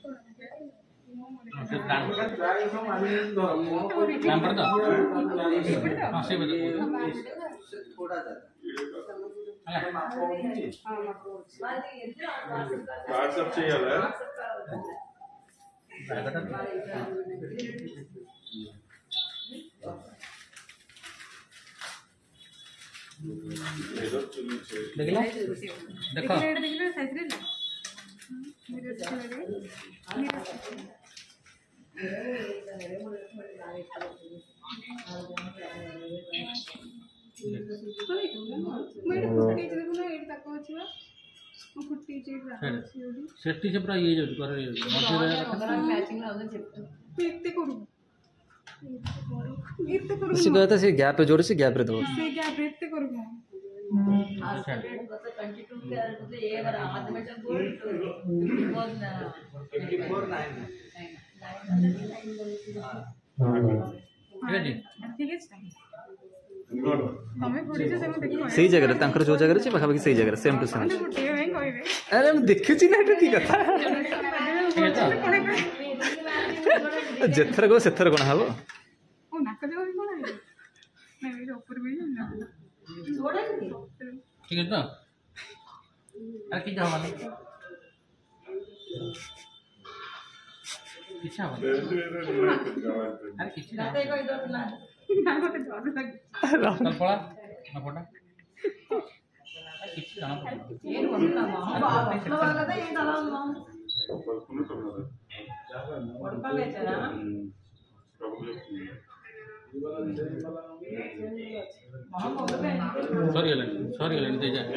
देखो सेट्टी से पूरा ये जो कर इसी कहता से गैप पे जोड़े से गैप रे दो से गैप रेते करू सही जगह तांकर जो जगह पाखा पाखि सही जगह सेम टू सेम अरे मैं देखु छी ना एटा की कथा जेथर को सेथर कोन हबो ओ नाक देव कोन है मैं ये ऊपर भी ना छोड़ा ठीक है तो अरे की जावा नहीं किछा हो अरे किछ ना को इधर ना ना को तो लग कल पड़ा ना फोटा किछ जाना ये बोलना बाबा वाला तो ये डाला ना पड़पा बेचना सॉरी एलन दे जा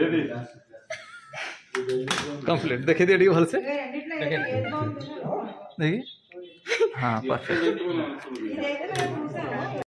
कंप्लीट देखे दिए भल से देखिए हाँ परफेक्ट।